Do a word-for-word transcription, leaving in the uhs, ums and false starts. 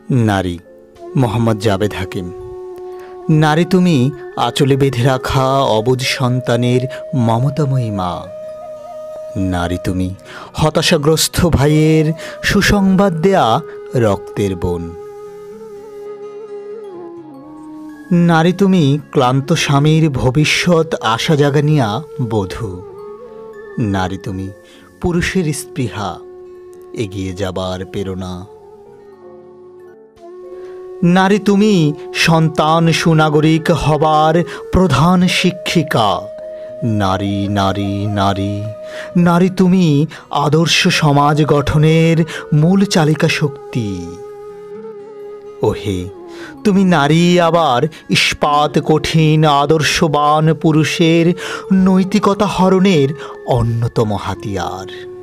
নারী, মোহাম্মদ জাবেদ হাকিম। নারী তুমি আঁচলে বেঁধে রাখা অবুঝ সন্তানের মমতাময়ী মা। নারী তুমি হতাশাগ্রস্ত ভাইয়ের সুসংবাদ দেয়া রক্তের বোন। নারী তুমি ক্লান্ত স্বামীর ভবিষ্যৎ আশা জাগানিয়া বধূ। নারী তুমি পুরুষের স্পৃহা, এগিয়ে যাবার প্রেরণা। নারী তুমি সন্তান সুনাগরিক হবার প্রধান শিক্ষিকা। নারী নারী নারী নারী তুমি আদর্শ সমাজ গঠনের মূল চালিকা শক্তি। ওহে, তুমি নারী আবার ইস্পাত কঠিন আদর্শবান পুরুষের নৈতিকতা হরণের অন্যতম হাতিয়ার।